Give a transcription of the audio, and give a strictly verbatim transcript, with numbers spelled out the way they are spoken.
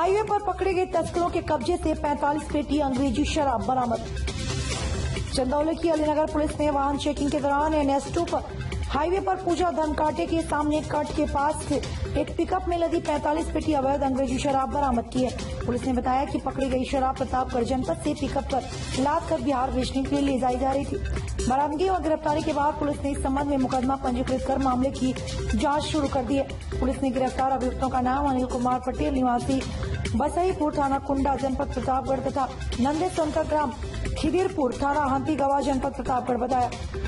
Highway पर पकड़े गए तस्करों के कब्जे से पैंतालीस पेटी अंग्रेजी शराब बरामद। चंदौली की अलीनगर पुलिस ने वाहन चेकिंग के दौरान एन एच टू पर हाईवे पर पूजा धनकाटे के सामने कट के पास से एक पिकअप में लदी पैंतालीस पेटी अवैध अंग्रेजी शराब बरामद की है। पुलिस ने बताया कि पकड़ी गई शराब प्रतापगढ़ जनपद से पिकअप पर लाद कर बिहार बेचने के लिए ले जाई जा रही थी। बरामदगी और गिरफ्तारी के बाद पुलिस ने इस संबंध में मुकदमा पंजीकृत कर मामले की जांच शुरू कर दी है। पुलिस ने गिरफ्तार अभियुक्तों का नाम अनिल कुमार पटेल निवासी बसईपुर थाना कुंडा जनपद प्रतापगढ़ तथा नंदे शंकर ग्राम खिदिरपुर थाना हंती गवा जनपद प्रतापगढ़ बताया।